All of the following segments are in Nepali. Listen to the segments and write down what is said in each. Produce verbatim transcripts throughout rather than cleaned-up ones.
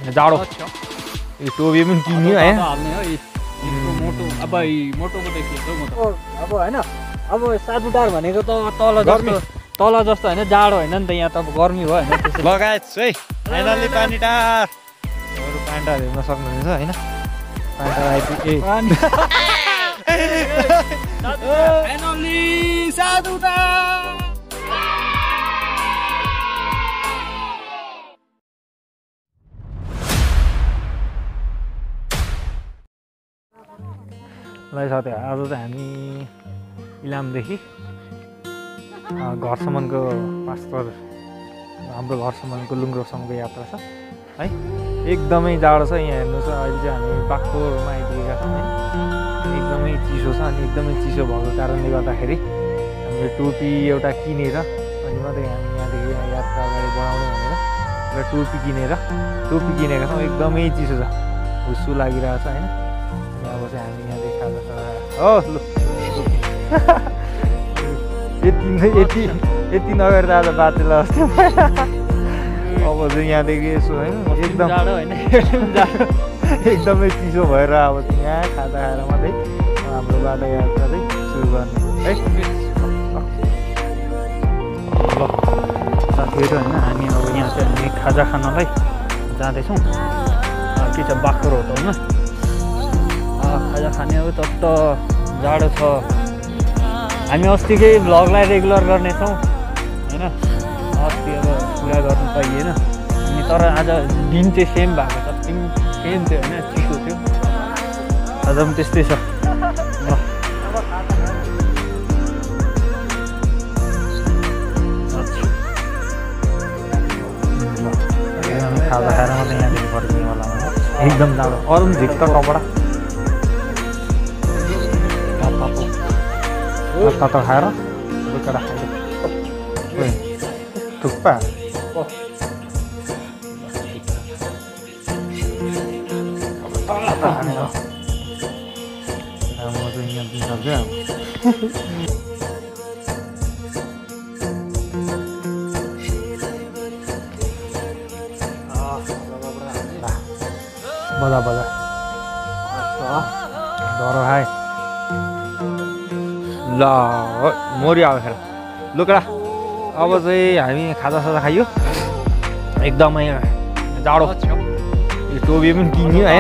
जाडो यो टोपी पनि किन्यो है मोटो अब मोटोको देखिएको म त अब हैन अब सातुटार भनेको त तल जस्तो तल जस्तो हैन जाडो हैन नि त यहाँ त अब गर्मी भयो हैन त्यसै लगायत है फाइनली पानी टार अरु पानी टार हेर्न सक्नुहुन्छ हैन पानी टार आइपुगे फाइनली सातुटार ल साथी आज चाहिँ हामी इलामदेखि घरसम्मको पास्टर हाम्रो घरसम्मको लुङ्ग्रोसम्मको यात्रा छ है एकदमै जाडो छ यहाँ हेर्नुहोस् अहिले चाहिँ हामी बागकोरमा आइपुगेका छौँ है एकदमै चिसो छ अनि एकदमै चिसो भएको कारणले गर्दाखेरि हामीले टोपी एउटा किनेर अनि मात्रै हामी यहाँदेखि यात्रा अगाडि बढाउने भनेर एउटा टोपी किनेर टोपी किनेका छौँ एकदमै चिसो छ हुस्सु लागिरहेको छ होइन अब चाहिँ हामी यहाँ देखाएको छ हो लु यति यति यति नगरेर आज बाँचेर जस्तो अब चाहिँ यहाँदेखि यसो होइन एकदम जाडो होइन एकदमै चिसो भएर अब चाहिँ यहाँ खाजा खाएर मात्रै हाम्रो बाटो यात्रा चाहिँ सुरु गर्ने है ल साथीहरू होइन हामी अब यहाँ चाहिँ हामी खाजा खानलाई जाँदैछौँ के छ बाक्रो होटलमा खाजा खाने हो त जाडो छ हामी अस्तिकै भ्लगलाई रेगुलर गर्नेछौँ होइन अस्ति अब पुरा गर्नु पाइएन अनि तर आज दिन चाहिँ सेम भएको छ दिन सेम थियो होइन चिसो थियो आज पनि त्यस्तै छ ल खाजा खाएर मात्रै यहाँदेखि फर्किनेवाला एकदम जाडो अरू पनि झिक्क कपडा तातो खाएर बेकार खायो थुक्पा म चाहिँ यहाँ दिन सक्छ बजा बजा डरो खाए ल मरि आयो खेर लुक्रा अब चाहिँ हामी खाजा साजा खायो एकदमै जाडो यो टोपी पनि किन्यो है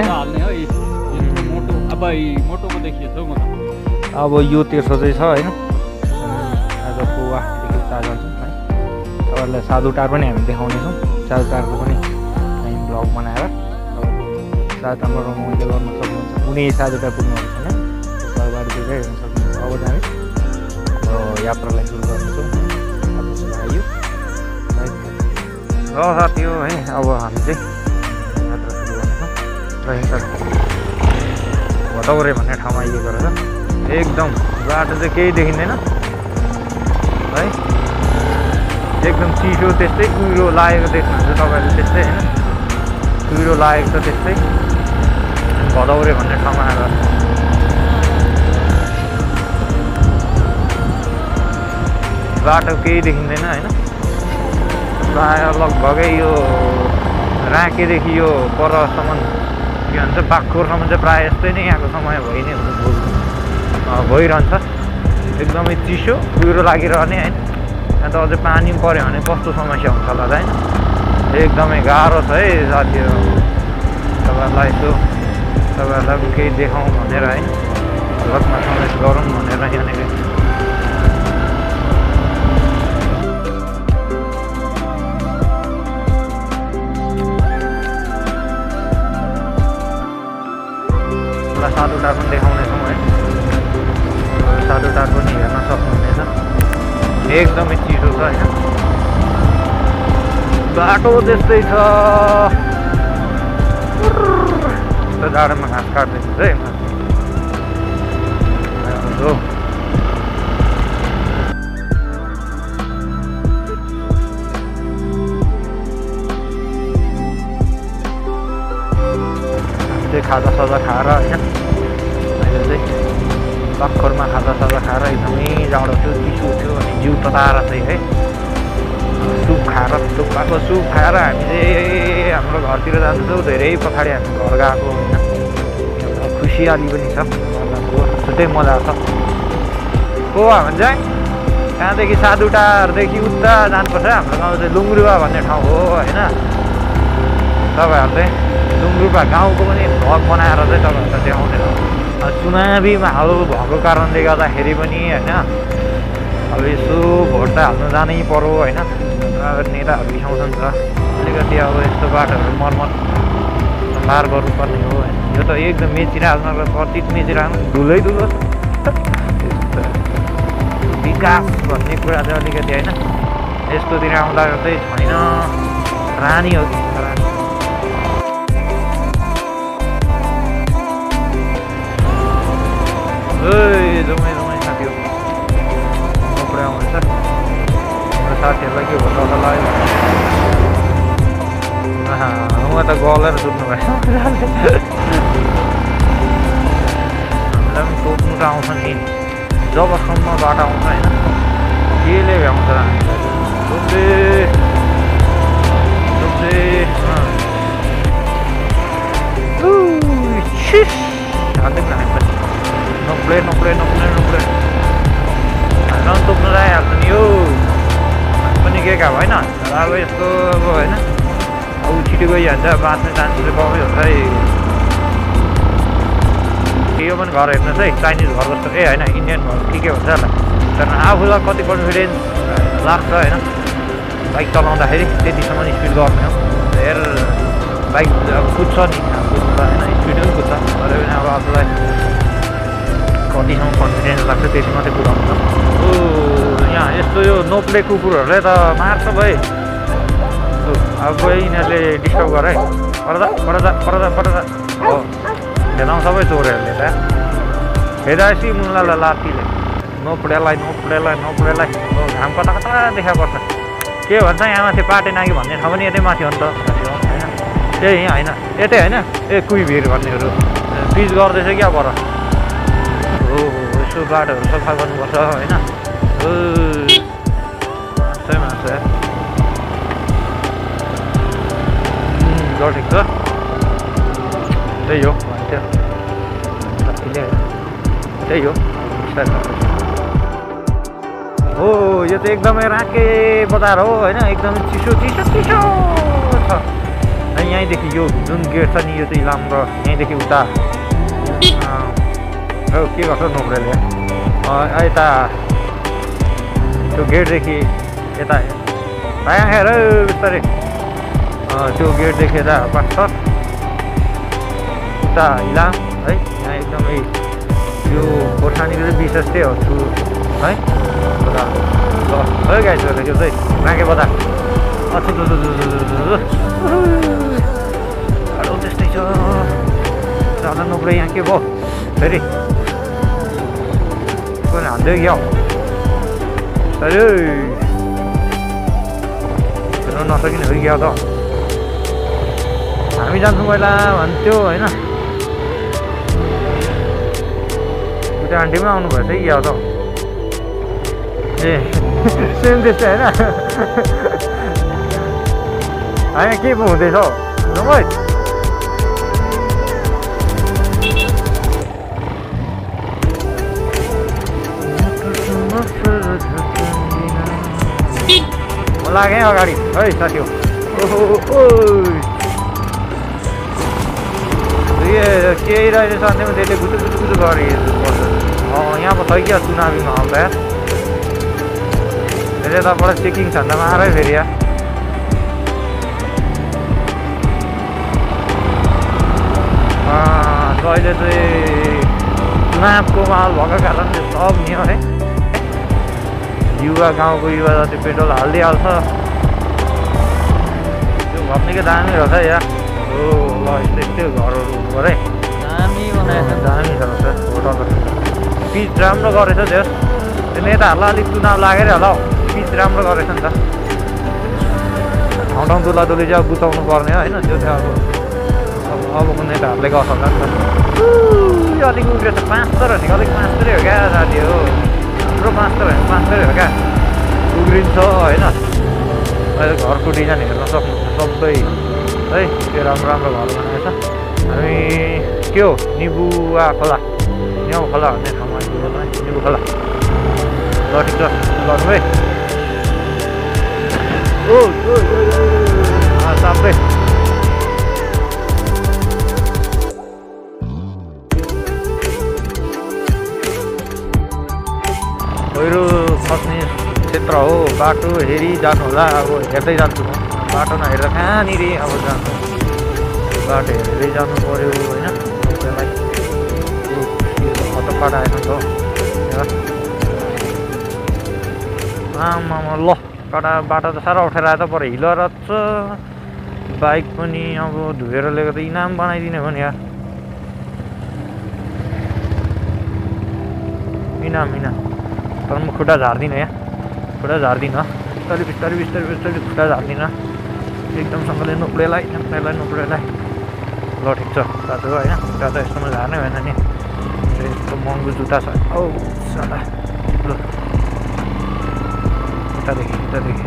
अब यो तेर्सो चाहिँ छ होइन आज पोवादेखि उता जान्छौँ है तपाईँहरूलाई साधुटार पनि हामी देखाउनेछौँ साधुटारको पनि हामी भ्लग बनाएर सायद हाम्रो रमाइलो गर्न सक्नुहुन्छ कुनै साधुटार पुग्नुहुन्छ होइन बारीतिर हेर्न सक्नुहुन्छ अब चाहिँ हामी यात्रालाई सुरु गर्नेछौँ आयो र साथी हो है अब हामी चाहिँ यात्रा सुरु गर्नेछौँ र यता भटौरे भन्ने ठाउँमा आइएको रहेछ एकदम बाटो चाहिँ केही देखिँदैन है एकदम चिसो त्यस्तै कुहिरो लागेको देख्नुहुन्छ तपाईँहरूले त्यस्तै होइन कुहिरो लागेको छ त्यस्तै भटौरे भन्ने ठाउँमा आएर बाटो केही देखिँदैन होइन प्रायः लगभगै यो राँकेदेखि यो परसम्म के भन्छ बागकोरसम्म चाहिँ प्रायः यस्तै नै यहाँको समय भइ नै भइरहन्छ एकदमै चिसो कुहिरो लागिरहने होइन यहाँ त अझै पानी पनि पऱ्यो भने कस्तो समस्या हुन्छ होला होइन एकदमै गाह्रो छ है साथीहरू तपाईँहरूलाई यसो तपाईँहरूलाई पनि केही देखाउँ भनेर होइन भ्लगमा समेत गरौँ भनेर यहाँनिर साधुटार पनि देखाउनेछौँ है साधुटार पनि हेर्न सक्नुहुनेछ एकदमै चिसो छ होइन बाटो त्यस्तै छ जाडोमा घाँस काट्दैछ है चाहिँ खाजा साजा खाएर होइन अहिले चाहिँ बागकोरमा खाजा साजा खाएर एकदमै जाडो थियो चिसो थियो अनि जिउ तताएर चाहिँ है सुप खाएर थुक्पाको सुप खाएर हामी चाहिँ हाम्रो घरतिर जान्छौँ। धेरै पछाडि हामी घर गएको होइन, एउटा खुसियाली पनि छ, छुट्टै मजा छ। को भन्छ त्यहाँदेखि साधुटारदेखि उता जानुपर्छ। हाम्रो गाउँ चाहिँ लुङ्ग्रुवा भन्ने ठाउँ हो होइन। तपाईँहरूले लुङ्ग्रुवा गाउँको पनि भ्लग बनाएर चाहिँ तपाईँहरूलाई देखाउँदैन। चुनावी माहौल भएको कारणले गर्दाखेरि पनि होइन, अब यसो भोट त हाल्नु जानै पर्यो होइन। नेताहरू बिसाउँछन् त अलिकति अब यस्तो बाटोहरू मर्मत सम्भार गर्नुपर्ने हो होइन। यो त एकदम मेचिरहेको प्रतीक मेचिरहेको धुलै धुलो विकास भन्ने कुरा चाहिँ अलिकति होइन यस्तोतिर आउँदा चाहिँ छैन। रानी हो कि रानी। ए जमाइ जमाइ साथी हो कपडा आउँदैछ। हाम्रो साथीहरूलाई के भन्नु होला लाग्यो म त गलेर सुत्नु भयो। हामीलाई पनि टोक्नु त आउँछ नि जबसम्म बाटो आउँछ होइन। केले भ्याउँछ हामीलाई टोक्दै टोक्दै हाल्दैन हामी पनि नोक्ले नोक्ले नोक्ले नोक्ले हामीलाई पनि टोक्नु आइहाल्छ नि यो पनि के का होइन। अब यस्तो अब होइन अब छिटो गइहाल्छ बाँच्ने चान्सेस कमै हुन्छ है। यो पनि घर हेर्नुहोस् है चाइनिज घर जस्तो ए होइन इन्डियन घर के के हुन्छ होला। तर आफूलाई कति कन्फिडेन्स लाग्छ होइन बाइक चलाउँदाखेरि त्यतिसम्म स्पिड गर्ने हो। हेर बाइक अब कुद्छ नि कुद्छ होइन स्पिड पनि कुद्छ तर पनि अब आफूलाई कतिसम्म कन्फिडेन्स लाग्छ त्यति मात्रै कुदाउँछ। ओ यहाँ यस्तो यो नोप्ले कुकुरहरूले त मार्छ भाइ। अब गयो यिनीहरूले डिस्टर्ब गर है परदा परदा परदा परदा हो भेदाउँ सबै चोरहरूले त फेदासी मुलालाई लातीले नोप्डेलाई नोप्डेलाई नोप्डेलाई घाम कता कता देखा पर्छ। के भन्छ यहाँ माथि पाटे नागी भन्ने ठाउँ पनि यतै माथि हो नि त होइन। त्यही होइन यतै होइन ए कुइ भिर भन्नेहरू पिच गर्दैछ क्या पर हो यसो बाटोहरू सफा गर्नुपर्छ होइन। मान्छे मान्छे ल ठिक छ त्यही हो भन्थ्यो साथीले त्यही हो हो। यो त एकदमै राके बजार हो होइन एकदमै चिसो चिसो चिसो छ। यहीँदेखि यो जुन गेट छ नि यो चाहिँ राम्रो यहीँदेखि उता हो के गर्छ नोक्रेले यता त्यो गेटदेखि यता भाइ हेर बिस्तारै त्यो गेटदेखि यता पाँच उता इलाम है। यहाँ एकदमै यो खोर्सानीको चाहिँ विशेष त्यही हो छु है ल है गाइजहरूले त्यो चाहिँ राखे बजार अझै त्यस्तै छ जाँदा नोक्रे यहाँ के भयो फेरि कोही हाल्दै क्या अरे हेर्नु नसकिने हो क्या त हामी जान्छौँ पहिला भन्थ्यो होइन। उता आन्टीमा आउनु भएछ कि क्या त ए सेम त्यस्तै होइन होइन के पो हुँदैछ हौ नमै म लागेँ अगाडि है साथी हो। ओहो केही रहेछ अन्त्यमा त्यसले गुचु गुचु गुचु गरिपर्छ। यहाँ पो छ क्या चुनावीमा आउँदा यार त्यसले तपाईँबाट चेकिङ छ भने त मारै फेरि या अहिले चाहिँ चुनावको माहौल भएको कारणले सब नि है युवा गाउँको युवा जति पेट्रोल हालिदिइहाल्छ त्यो घप्नेकै दामी रहेछ या हो ल यस्तै घरहरू हुनु पऱ्यो है दामी बनाएछ दामी छ होटल पिच राम्रो गरेछ त्यस त्यो नेताहरूलाई अलिक चुनाव लागेर होला हौ पिच राम्रो गरेछ नि त ठाउँ ठाउँ दुला दुली चाहिँ अब बुझाउनु पर्ने होइन त्यो चाहिँ अब अबको नेताहरूले गर्छ होला नि त अलिक उग्रेछ पाँच तर भनेको अलिक पाँच तरै हो क्या साथी हो हाम्रो पाँच तर भनेको पाँच तरै हो क्या उग्रिन्छ होइन अहिले घरको डिजाइन हेर्न सक्नुहुन्छ सबै है त्यो राम्रो राम्रो घर बनाएको छ। हामी के हो निबुवा खोला न्याउ खोला भन्ने ठाउँमा आइपुग्यो है निबु खोला। ल ठिक छ गर्नु है। ओ सबै पहिरो खस्ने क्षेत्र हो। बाटो हेरी जानु होला। अब हेर्दै जान्छु म बाटो नहेरेर कहाँनिर अब जानु। बाटो हेर्दै जानु पऱ्यो होइन। त्यसलाई खतम बाटो आएन त आमामा ल कडा बाटो त साह्रो अप्ठ्यारो आयो त पर हिलो रहेछ। बाइक पनि अब धोएर लिएको त इनाम बनाइदिने हो नि यार। इनाम इनाम तर म खुट्टा झार्दिनँ यहाँ खुट्टा झार्दिनँ बिस्तारै बिस्तारै बिस्तारै बिस्तारै खुट्टा झार्दिनँ एकदमसँगले नुक्रेलाई नुक्रेलाई नुक्रेलाई। ल ठिक छ दाजु होइन खुट्टा त यस्तोमा झार्नै भएन नि यस्तो महँगो जुत्ता छ। औ साला ल खुट्टादेखि खुट्टादेखि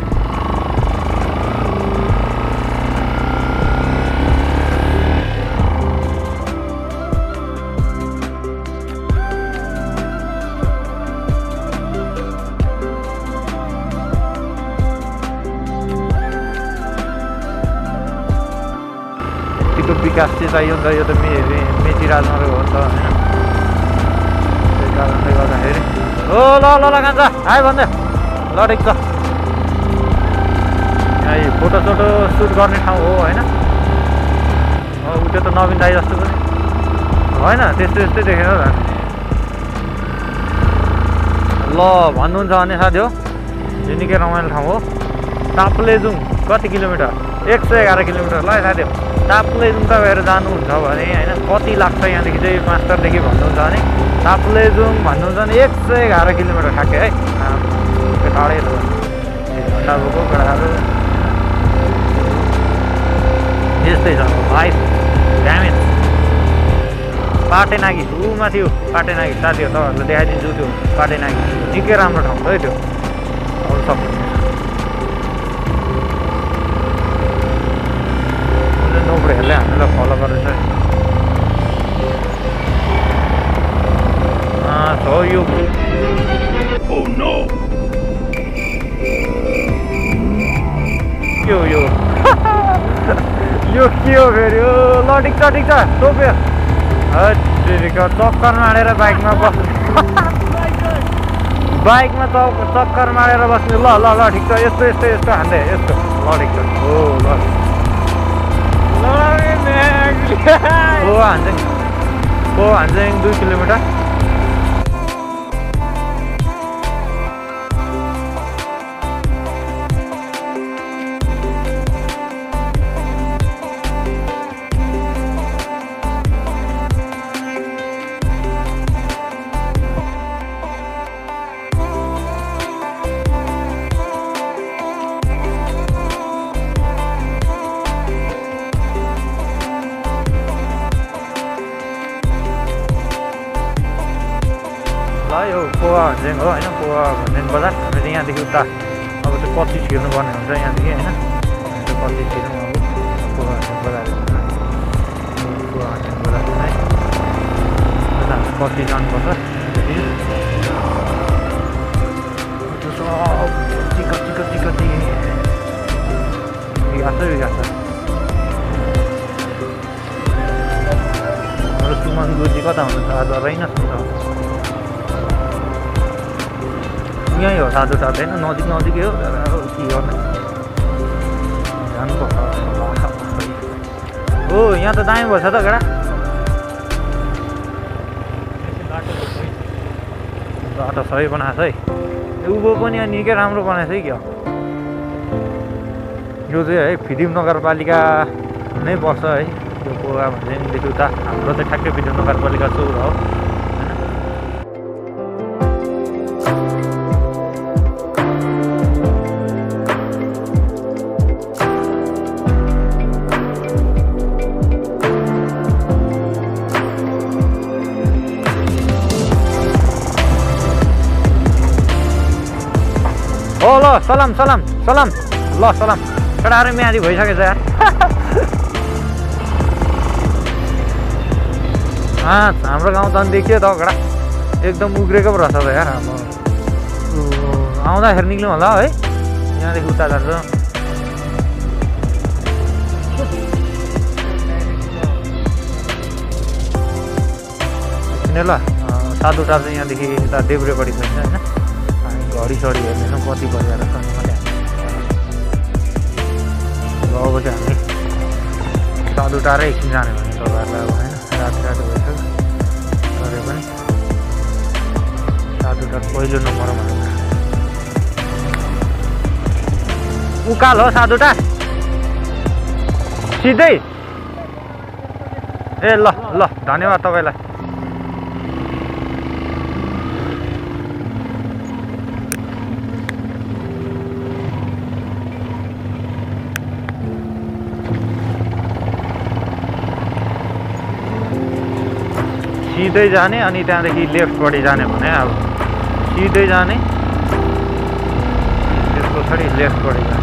विकास चाहिँ चाहियो नि त। यो त मे मेची राजमार्ग हो नि त होइन। त्यही कारणले गर्दाखेरि ओ ल ल ल कान्छ आयो भन्दै ल ठिक छ। यहाँ फोटो सोटो सुट गर्ने ठाउँ हो होइन। उ त्यो त नवीन दाई जस्तो पनि होइन त्यस्तै त्यस्तै देखेर ल भन्नुहुन्छ भने साथी हो यो निकै रमाइलो ठाउँ हो। ताप्लेजुङ कति किलोमिटर एक सय एघार किलोमिटर ल साथी हो। ताप्लेजुङ त गएर जानुहुन्छ भने होइन कति लाग्छ यहाँदेखि चाहिँ मास्टरदेखि भन्नुहुन्छ भने ताप्लेजुङ भन्नुहुन्छ भने एक सय एघार किलोमिटर ठ्याक्कै है। त्यो टाढै हो घन्टा भएको गडाहरू यस्तै छ भाइ ड्यामेज। पाटेनागी ऊ माथि हो पाटेनागी साथी हो तपाईँहरूलाई देखाइदिन्छु त्यो पाटेनागी निकै राम्रो ठाउँ है त्यो अरू सक्नुहुन्छ। नोकरीहरूले हामीलाई फलो गरेछ यो के हो यो यो के हो फेरि हो। ल ठिक छ ठिक छ टोप्यो चक्कर मारेर बाइकमा बस्नु बाइकमा चक्कर मारेर बस्नु। ल ल ल ठिक छ यस्तो यस्तो यस्तो हान्दै यस्तो ल ठिक छ हो ल हो हान्छ हो हान्छ दुई किलोमिटर यो पोवा भन्ज्याङ हो होइन। पोवा भन्ज्याङ बजार हामी चाहिँ यहाँदेखि उता अब चाहिँ पच्चिस हिँड्नुपर्ने हुन्छ यहाँदेखि होइन। त्यो पच्चिस हिँडौँ अब पोवा भन्ज्याङ बजार पोवा भन्ज्याङ बजार है यता हामी पच्चिस जानुपर्छ। सब चिकन चिकन चिकन विकास छ विकास छ। हाम्रो सुमन गुरुजी कता हुनुहुन्छ आज रहेनस् यहीँ हो साधु साधु होइन नजिक नजिकै हो तर अब के गर्ने जानुपर्छ। हो यहाँ त दामी भएछ त गडा बाटो सही बनाएको छ है। उँभो पनि यहाँ निकै राम्रो बनाएको छ है क्या। यो चाहिँ है फिदिम नगरपालिका नै पर्छ है त्यो पोगा भन्ज्याङदेखि उता हाम्रो चाहिँ ठ्याक्कै फिदिम नगरपालिका चौर हो। हो ल सलाम सलाम सलाम ल सलाम केटाहरू म्यादी भइसकेछ यार हाम्रो गाउँ त देखियो त कडा एकदम उग्रेको पो रहेछ त यार अब आउँदाखेरि निक्ल्यौँ होला है यहाँदेखि उता जान्छ ल सातवटा चाहिँ यहाँदेखि यता देब्रेपट्टि छैन होइन हामी घडी सडी हेर्दैनौँ कति बजेर छ मात्रै अब चाहिँ हामी सातवटा र एकछिन जाने भने तपाईँहरूलाई अब होइन राति राति भइसक्यो तरै पनि सातवटा पहिलो नम्बरमा उकाल हो सातवटा सिधै ए ल ल धन्यवाद तपाईँलाई सिधै जाने अनि त्यहाँदेखि लेफ्टपट्टि जाने भने अब सिधै जाने त्यसको पछाडि लेफ्टपट्टि जाने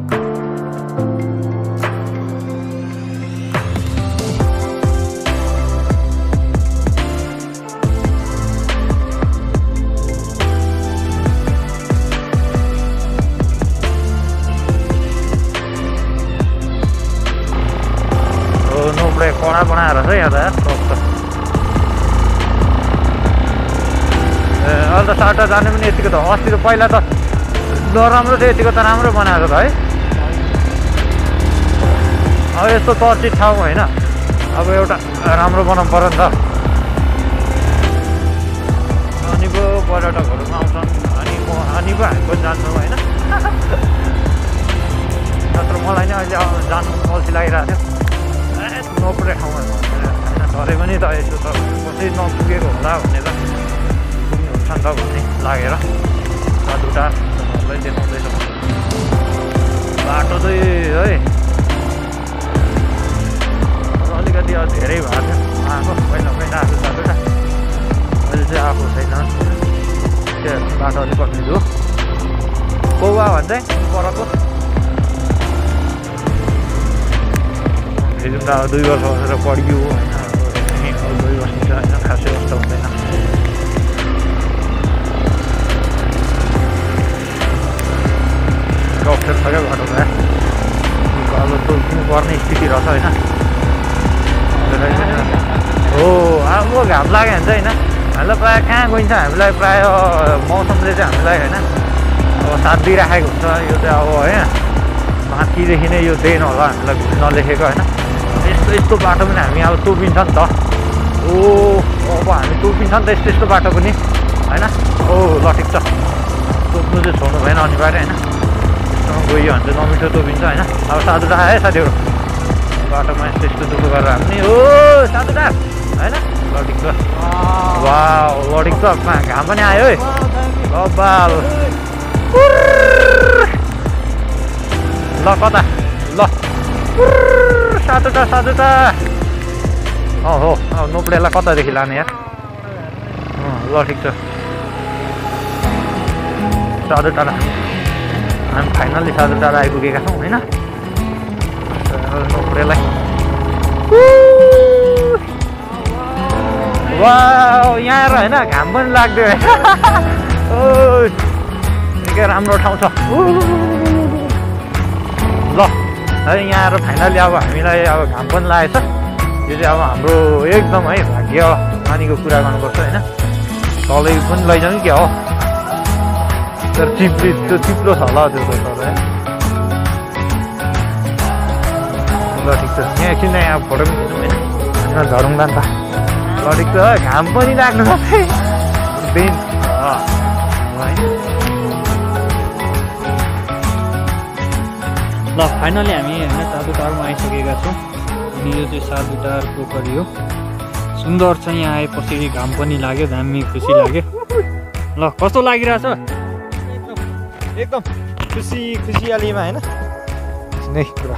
नोब्रे कडा बनाएर छ यहाँ त अहिले त साटा जाने पनि यतिको त अस्ति त पहिला त नराम्रो थियो यतिको त राम्रो बनाएको त है अब यस्तो चर्चित ठाउँ होइन अब एउटा राम्रो बनाउनु पर्यो नि त अनि पो पर्यटकहरू आउँछन् अनि म अनि पो हामी पनि जान्छौँ होइन नत्र मलाई नै अहिले जानु अल्छी लागिरहेको थियो ए नपुरे ठाउँमा होइन तरै पनि त यसो त कसै नपुगेको होला भनेर पुग्नुहुन्छ नि त भन्ने लागेर दुटा तपाईँहरूलाई देखाउँदैछ बाटो चाहिँ है अलिकति धेरै भएको थियो आएको पहिला पहिला आएको सातवटा अहिले चाहिँ आएको छैन त्यो बाटो अलिक कम्ती हो पौवा भन्छ परको फेरि त दुई वर्ष बसेर पढियो होइन दुई वर्ष होइन खासै जस्तो हुँदैन गफेर छ क्या बाटोमा अब तोक्नु पर्ने स्थिति रहेछ होइन हो अब घाम लाग्यो भने चाहिँ होइन हामीलाई प्रायः कहाँ गइन्छ हामीलाई प्रायः मौसमले चाहिँ हामीलाई होइन अब साथ दिइराखेको हुन्छ यो चाहिँ अब होइन माथिदेखि नै यो देन होला हामीलाई नलेखेको होइन यस्तो यस्तो बाटो पनि हामी अब तोपिन्छ नि त ओ अब हामी तोपिन्छ नि त यस्तो यस्तो बाटो पनि होइन ओ ल ठिक छ तोप्नु चाहिँ छोड्नु भएन अनिवार्य होइन गयो भने चाहिँ नमिठो तोपिन्छ होइन अब सातवटा आयो साथीहरू बाटोमा यस्तो यस्तो दुःख गरेर हामी हो सातवटा होइन ल ठिक छ वा ल ठिक छ घाम पनि आयो है बाल ल कता ल सातवटा सातवटा अँ हो नोप्रेलाई कतादेखि लाने यार ल ठिक छ सातवटा हामी फाइनल्ली सातवटा आइपुगेका छौँ होइन नोप्रेलाई वा यहाँ आएर होइन घाम पनि लाग्दैन ओ निकै राम्रो ठाउँ छ ल है यहाँ आएर फाइनली अब हामीलाई अब घाम पनि लागेछ यो चाहिँ अब हाम्रो एकदम है भाग्य पानीको कुरा गर्नुपर्छ होइन तलै पनि लैजाउँ क्या हो तर चिप्ली त्यो चिप्लो छ होला त्यो त तर ल ठिक छ यहाँ एकछिन यहाँ फोटो पनि खिच्नु होइन झरौँला नि त ल ठिक छ घाम पनि लाग्नु छ दिन ल फाइनली हामी होइन सातुटारमा आइसकेका छौँ अनि यो चाहिँ सातुटार पोखरी हो सुन्दर छ यहाँ आएपछि घाम पनि लाग्यो दामी खुसी लाग्यो ल कस्तो लागिरहेछ एकदम खुसी खुसियालीमा होइन नै कुरा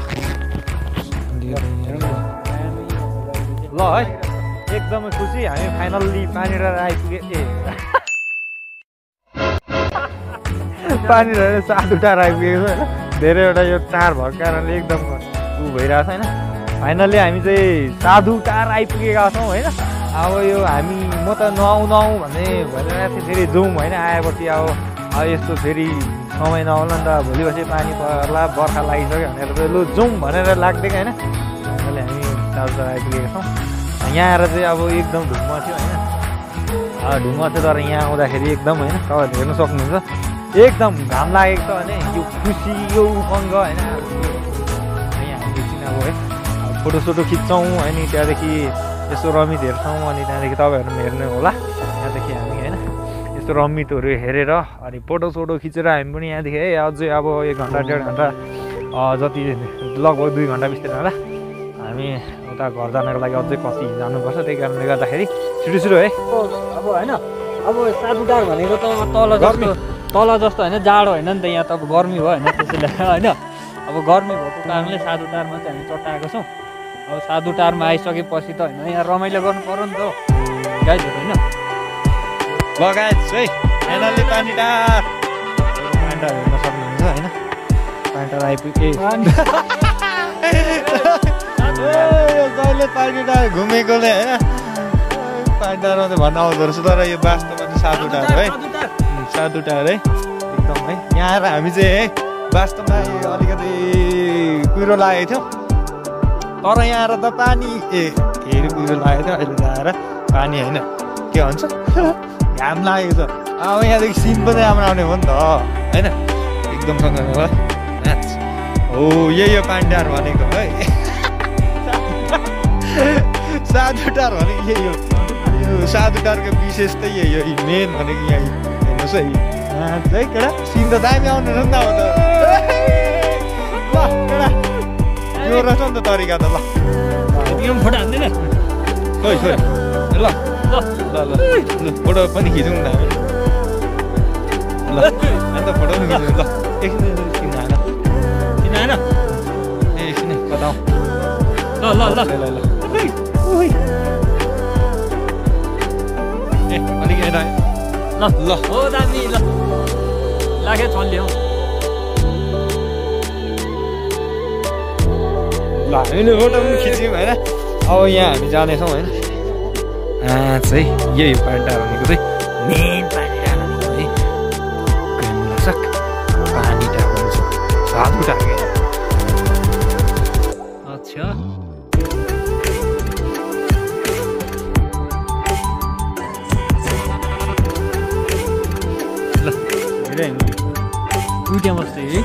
ल है एकदमै खुसी हामी फाइनल्ली पानी रहेर आइपुगे ए पानी रहेर सातवटा आइपुगेको छ होइन धेरैवटा यो टार भएको कारणले एकदम उ भइरहेको छ होइन। फाइनल्ली हामी चाहिँ साधु टार आइपुगेका छौँ होइन। अब यो हामी म त नआउ नआउ भन्ने भइरहेको थिएँ, फेरि जाउँ होइन। आएपछि अब अब यस्तो फेरि समय नआउला नि त, भोलि पछि पानी पर्ला, बर्खा लागिसक्यो भनेर चाहिँ लु जाउँ भनेर लाग्थ्यो होइन। फाइनल्ली हामी साधु टार आइपुगेका छौँ। यहाँ आएर चाहिँ अब एकदम ढुङ्गा थियो होइन, ढुङ्गा थियो तर यहाँ आउँदाखेरि एकदम होइन तपाईँहरूले हेर्न सक्नुहुन्छ एकदम घाम लागेको छ भने यो खुसी यो उमङ्ग होइन। यहाँ हामी एकछिन अब है फोटोसोटो खिच्छौँ अनि त्यहाँदेखि यसो रमित हेर्छौँ अनि त्यहाँदेखि तपाईँहरू पनि हेर्नु होला। यहाँदेखि हामी होइन यस्तो रमितहरू हेरेर अनि फोटोसोटो खिचेर हामी पनि यहाँदेखि है अझै अब एक घन्टा डेढ घन्टा जति लगभग दुई घन्टा बिस्तारै होला हामी उता घर जानको लागि अझै कति जानुपर्छ। त्यही कारणले गर्दाखेरि छिटो छिटो है अब होइन। अब साधु टार भनेको त तल जस्तो तल जस्तो होइन, जाडो होइन नि त, यहाँ त अब गर्मी भयो होइन त्यसैले होइन। अब गर्मी भएको कारणले साधु टारमा चाहिँ हामी चट्टाएको छौँ। अब साधु टारमा आइसकेपछि त होइन यहाँ रमाइलो गर्नु पर्यो नि त गाइजहरू होइन। लगायत है फाइनल्ली पानी टार पानी टार हेर्न सक्नुहुन्छ होइन। पानी टार आइपुगे जहिले पानी टार घुमेकोले होइन पानी टारमा चाहिँ भन्न आउँदो रहेछ, तर यो वास्तवमा चाहिँ साधु टार है साधु टार है एकदम है। यहाँ आएर हामी चाहिँ है वास्तवमा अलिकति कुहिरो लागेको थियो, तर यहाँ आएर त पानी ए फेरि कुहिरो लागेको थियो, अहिले त आएर पानी होइन के भन्छ घाम लागेको छ। अब यहाँदेखि सिन पनि राम्रो आउने हो नि त होइन। एकदम सँग हो यही हो पानी टार भनेको है। साधु टार भनेको यही हो, यो साधु टारको विशेष त यही हो, मेन भनेको यहाँ हेर्नुहोस् है है केटा सिन त दामी आउने रहेछ नि त। अब त ल केटा यो रहेछ नि त तरिका त। ल यो फोटो हान्दैन खोइ खोइ ल ल ल ल फोटो पनि खिचौँ न हामी। ल अन्त फोटो पनि खिचौँ ल एकछिन किन आएन किन आएन ए एकछिन बताऊ ल ल ल ल ल ए अलिक यता ल ल हो दामी ल लाग्यो चल्यो ल हामीले फोटो पनि खिच्यौँ होइन। अब यहाँ हामी जाँदैछौँ होइन। चाहिँ यही हो पानी टार भनेको चाहिँ मेन पानी टार भनेको है गैमुलासक पानी टार भन्छ साधु टार के। अच्छा ल हेरेँ दुइटा मात्रै है।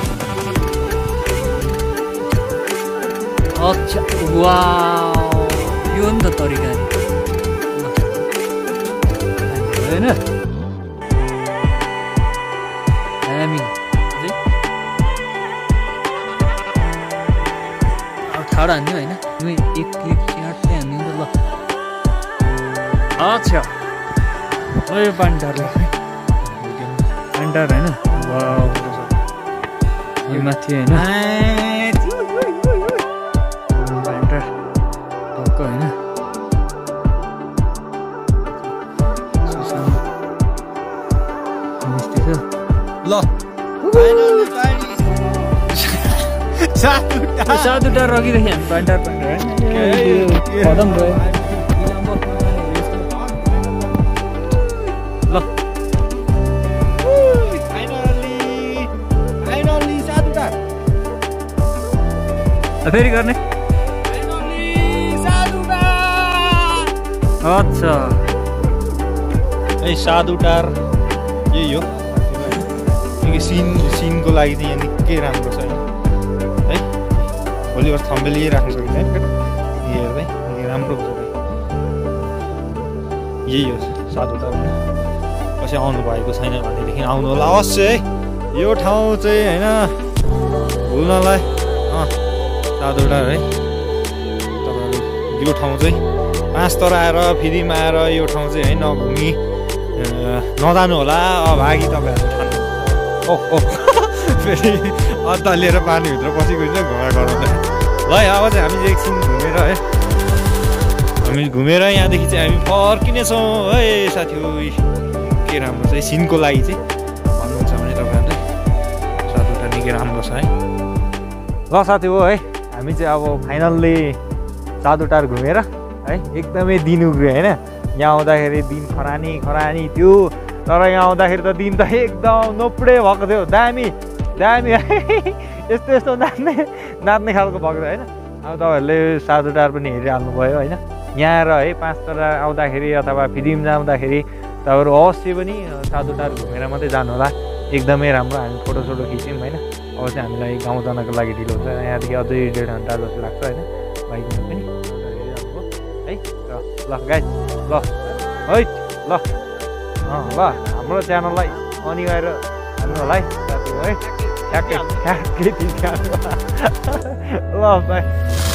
अच्छा वाउ यो नि त तरिका होइन हामी अब ठाडो हान्यो होइन एक क्लिक स्याटै हान्यो नि त ल। अच्छा ल यो पानी टार पानी टार होइन वाउ यो माथि होइन पानी टार टक्क होइन। ल साधु टार रगिदेखि हामी पानी टार पानी टार खतम भयो ल। फेरि गर्ने अच्छा ए साधु टार यही हो। सिन सिनको लागि चाहिँ यहाँ निकै राम्रो छ है। भोलि पर्सि थम्बेल यही राख्न सकिन्छ है हेर्दै निकै राम्रो हुन्छ है। यही हो साधु टार कसै आउनु भएको छैन भनेदेखि आउनु होला अवश्य है। यो ठाउँ चाहिँ होइन भुल्नलाई अँ साधु टार है। तपाईँहरू यो ठाउँ चाहिँ पाँच तर आएर फेरिमा आएर यो ठाउँ चाहिँ है नघुमी नजानु होला अभागी तपाईँहरू ठान्नु। ओहो फेरि अत्तालिएर पानीभित्र पसिगइन्छ घुमा गराउँदा ल। अब चाहिँ हामी एकछिन घुमेर है हामी घुमेर यहाँदेखि चाहिँ हामी फर्किनेछौँ है साथी हो। के राम्रो चाहिँ सिनको लागि चाहिँ भन्नुहुन्छ भने तपाईँहरूले साधु टार निकै लागि राम्रो छ है। ल साथी हो है, हामी चाहिँ अब फाइनल्ली साधुटार घुमेर है एकदमै दिन उग्रियो होइन। यहाँ आउँदाखेरि दिन खरानी खरानी थियो, तर यहाँ आउँदाखेरि त दिन त एकदम नोप्डे भएको थियो। दामी दामी है यस्तो यस्तो नाच्ने नाच्ने खालको भएको थियो होइन। अब तपाईँहरूले साधुटार पनि हेरिहाल्नु भयो होइन। यहाँ र है पाँच तर आउँदाखेरि अथवा फिल्म जाँदाखेरि तपाईँहरू अवश्य पनि साधुटार घुमेर मात्रै जानु होला, एकदमै राम्रो। हामी फोटोसोटो खिच्यौँ होइन। अब चाहिँ हामीलाई गाउँ जानको लागि ढिलो हुन्छ, यहाँदेखि अझै डेढ घन्टा जस्तो लाग्छ होइन बाइकमा पनि है। ल गाइस ल है ल अँ ल हाम्रो च्यानललाई अनिवार्य हाल्नु होला है साथी है, ठ्याक्कै ठ्याक्कै ल बाई।